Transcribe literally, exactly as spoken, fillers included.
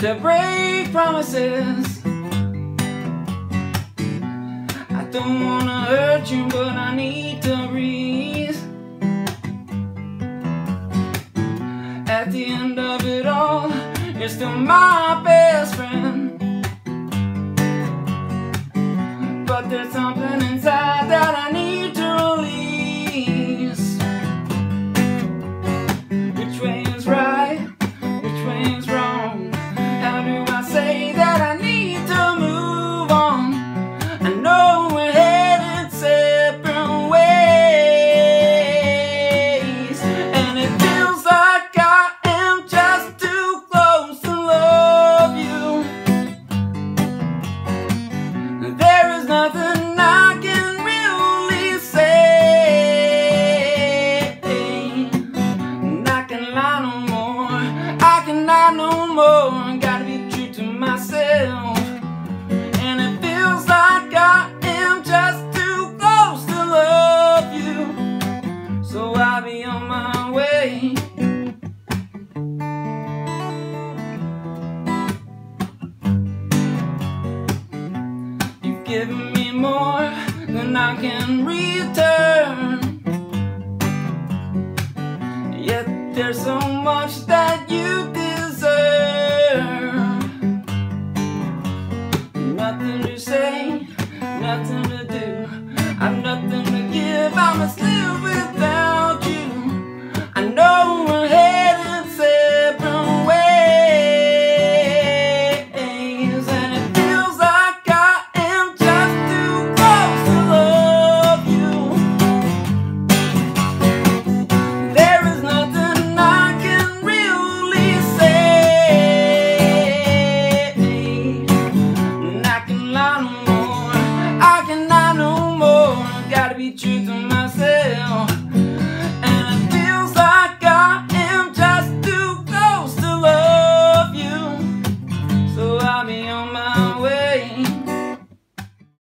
to break promises. I don't wanna hurt you, but I need to breathe. At the end of it all, you're still my best friend. But there's something inside that I need to release. Which way is right? Which way is wrong? How do I say that I need to move on? I know we're headed separate ways, and it feels like I am just too close to love you. There is nothing I can really say, and I can lie no more. I can lie no more. Gotta be true to myself, and it feels like I am just too close to love you. So I'll be on my way. You've given me more than I can return, yet there's so much that you deserve. Nothing to say, nothing to do. I've nothing to give, I must live without you. I know we're headed separate ways, and it feels like I am just too close to love you. There is nothing I can really say, and I can lie no more. I can lie no more. Gotta be true